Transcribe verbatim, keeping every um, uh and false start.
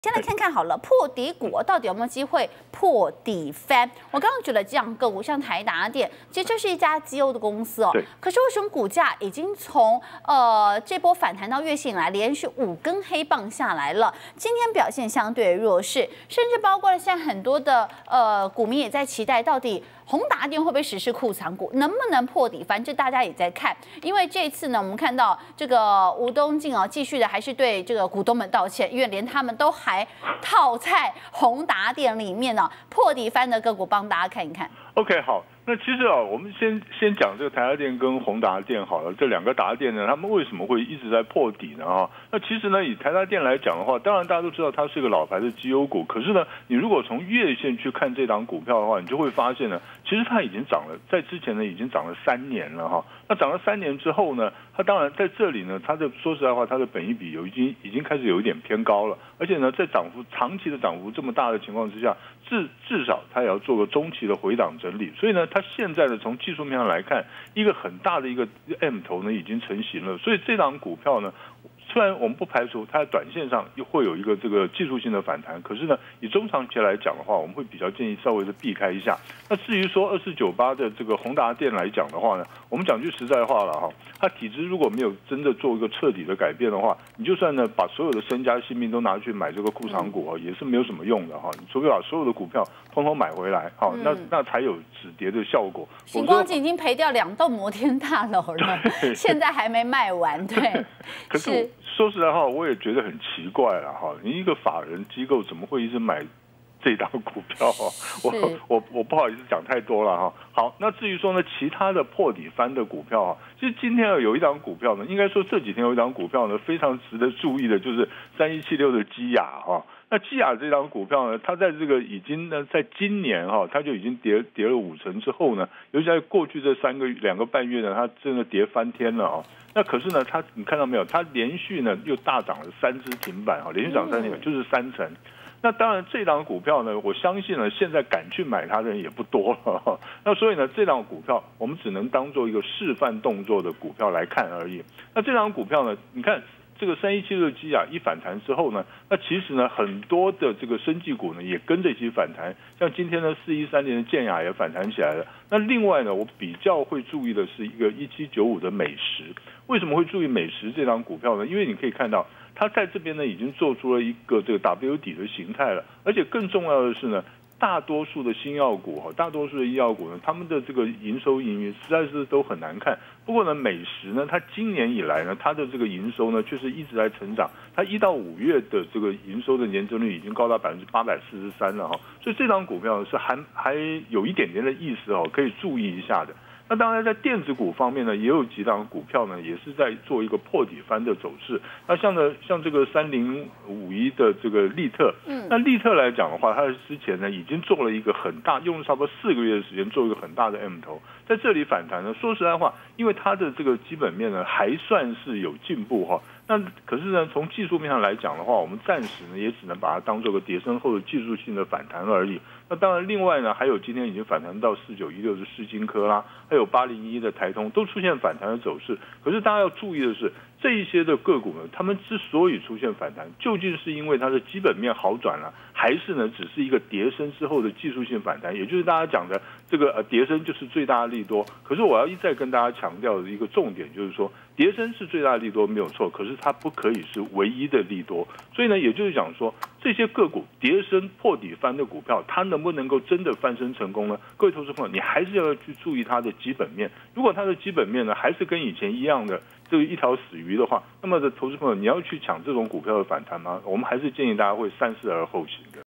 先来看看好了，破底股到底有没有机会破底翻？我刚刚举了这样个股，像台达电，其实这是一家绩优的公司哦。可是为什么股价已经从呃这波反弹到月线以来，连续五根黑棒下来了？今天表现相对弱势，甚至包括了现在很多的呃股民也在期待，到底宏达电会不会实施库藏股，能不能破底翻？这大家也在看，因为这一次呢，我们看到这个吴东进哦，继续的还是对这个股东们道歉，因为连他们都还。还套在宏达电里面呢、哦，破底翻的个股帮大家看一看。 OK， 好，那其实啊，我们先先讲这个台达电跟宏达电好了，这两个达电呢，他们为什么会一直在破底呢？啊，那其实呢，以台达电来讲的话，当然大家都知道它是一个老牌的绩优股，可是呢，你如果从月线去看这档股票的话，你就会发现呢，其实它已经涨了，在之前呢已经涨了三年了哈。那涨了三年之后呢，它当然在这里呢，它的说实在话，它的本益比有已经已经开始有一点偏高了，而且呢，在涨幅长期的涨幅这么大的情况之下，至至少它也要做个中期的回档整理，所以呢，它现在呢从技术面上来看，一个很大的一个 M 头呢已经成型了，所以这档股票呢。虽然我们不排除它在短线上又会有一个这个技术性的反弹，可是呢，以中长期来讲的话，我们会比较建议稍微的避开一下。那至于说二四九八的这个宏达电来讲的话呢，我们讲句实在话了哈，它体质如果没有真的做一个彻底的改变的话，你就算呢把所有的身家性命都拿去买这个库藏股也是没有什么用的哈。你除非把所有的股票通通买回来，好，那那才有止跌的效果。 星光金已经赔掉两栋摩天大楼了，现在还没卖完，对， 可是。说实在话，我也觉得很奇怪了哈，你一个法人机构怎么会一直买这档股票啊？我我我不好意思讲太多了哈。好，那至于说呢，其他的破底翻的股票啊，其实今天有一档股票呢，应该说这几天有一档股票呢，非常值得注意的，就是三一七六的基亚哈。那基亚这档股票呢，它在这个已经呢，在今年哈，它就已经跌跌了五成之后呢，尤其在过去这三个两个半月呢，它真的跌翻天了啊。那可是呢，它你看到没有？它连续呢又大涨了三只停板哈，连续涨三停板就是三成。那当然，这档股票呢，我相信呢，现在敢去买它的人也不多了。那所以呢，这档股票我们只能当做一个示范动作的股票来看而已。那这档股票呢，你看。这个三一七六基亚一反弹之后呢，那其实呢很多的这个生技股呢也跟着一起反弹，像今天呢四一三零的健亚也反弹起来了。那另外呢，我比较会注意的是一个一七九五的美食。为什么会注意美食这张股票呢？因为你可以看到它在这边呢已经做出了一个这个 W 底的形态了，而且更重要的是呢。大多数的新药股哈，大多数的医药股呢，他们的这个营收盈余实在是都很难看。不过呢，美食呢，它今年以来呢，它的这个营收呢，却是一直在成长。它一到五月的这个营收的年增率已经高达百分之八百四十三了哈，所以这张股票是还还有一点点的意思哦，可以注意一下的。那当然，在电子股方面呢，也有几档股票呢，也是在做一个破底翻的走势。那像呢，像这个三零五一的这个利特，嗯，那利特来讲的话，它之前呢已经做了一个很大，用了差不多四个月的时间做一个很大的 M 头，在这里反弹呢。说实在话，因为它的这个基本面呢还算是有进步哈。那可是呢，从技术面上来讲的话，我们暂时呢也只能把它当做个跌升后的技术性的反弹而已。那当然，另外呢，还有今天已经反弹到四九一六的世晶科啦，还有八零一的台通都出现反弹的走势。可是大家要注意的是，这一些的个股呢，他们之所以出现反弹，究竟是因为它的基本面好转了，还是呢只是一个跌升之后的技术性反弹？也就是大家讲的这个呃跌升就是最大的利多。可是我要一再跟大家强调的一个重点就是说，跌升是最大的利多没有错，可是它不可以是唯一的利多。所以呢，也就是讲说，这些个股跌升破底翻的股票，它能不能够真的翻身成功呢？各位投资朋友，你还是要去注意它的基本面。如果它的基本面呢还是跟以前一样的这个一条死鱼的话，那么的投资朋友，你要去抢这种股票的反弹吗？我们还是建议大家会三思而后行的。